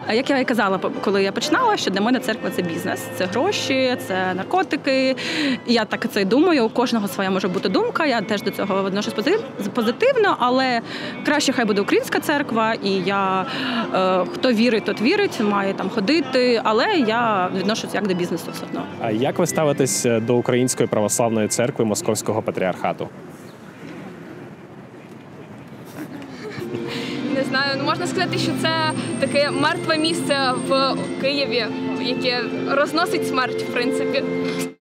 Як я і казала, коли я починала, що для мене церква – це бізнес, це гроші, це наркотики. І я так це й думаю, у кожного своя може бути думка, я теж до цього відношусь позитивно, але краще хай буде українська церква, і я, хто вірить, тот вірить, має там ходити, але я відношусь як до бізнесу все одно. А як ви ставитесь до Української православної церкви Московського патріархату? Не знаю, можна сказати, що це таке мертве місце в Києві, яке розносить смерть, в принципі.